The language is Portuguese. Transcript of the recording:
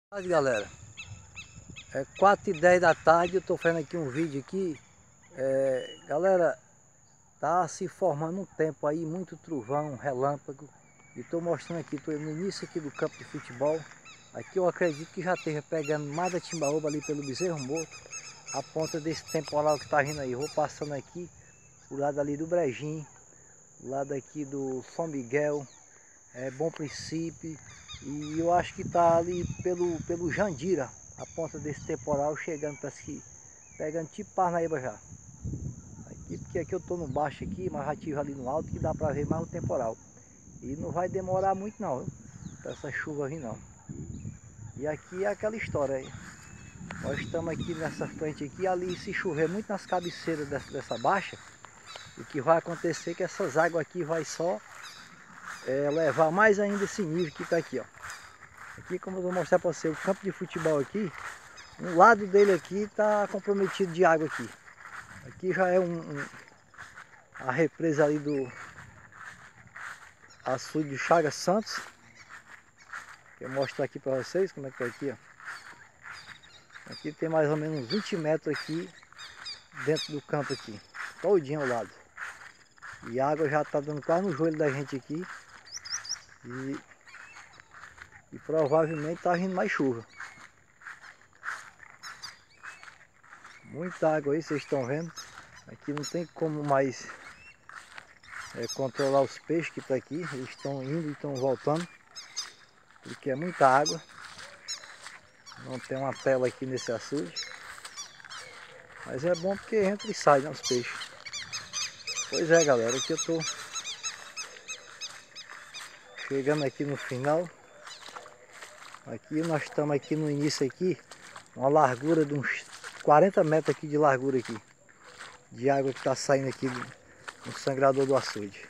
Galera, é 4h10 da tarde, eu tô fazendo aqui um vídeo aqui. Galera, tá se formando um tempo aí, muito trovão, relâmpago. E tô mostrando aqui, tô no início aqui do campo de futebol. Aqui eu acredito que já esteja pegando mais da timbaúba ali pelo Bezerro Morto, a ponta desse temporal que tá vindo aí. Vou passando aqui, o lado ali do Brejinho, o lado aqui do São Miguel, Bom Princípio. E eu acho que tá ali pelo Jandira, a ponta desse temporal, chegando, parece que pegando tipo Parnaíba já. Aqui, porque aqui eu tô no baixo aqui, mas já tive ali no alto que dá pra ver mais o temporal. E não vai demorar muito não, pra essa chuva vir não. E aqui é aquela história aí. Nós estamos aqui nessa frente aqui, ali se chover muito nas cabeceiras dessa baixa, o que vai acontecer é que essas águas aqui vai só levar mais ainda esse nível que tá aqui, ó. Aqui, como eu vou mostrar para você, o campo de futebol aqui, um lado dele aqui está comprometido de água aqui. Aqui já é a represa ali do açude de Chagas Santos. Eu vou mostrar aqui para vocês como é que tá aqui, ó. Aqui tem mais ou menos 20 metros aqui dentro do campo aqui, todinho ao lado. E a água já está dando quase no joelho da gente aqui. E provavelmente está vindo mais chuva. Muita água aí, vocês estão vendo. Aqui não tem como mais controlar os peixes que estão aqui. Eles estão indo e estão voltando, porque é muita água. Não tem uma tela aqui nesse açude, mas é bom porque entra e sai, né, os peixes. Pois é, galera, aqui eu tô chegando aqui no final. Aqui nós estamos aqui no início aqui, uma largura de uns 40 metros aqui de largura aqui, de água que está saindo aqui no sangrador do açude.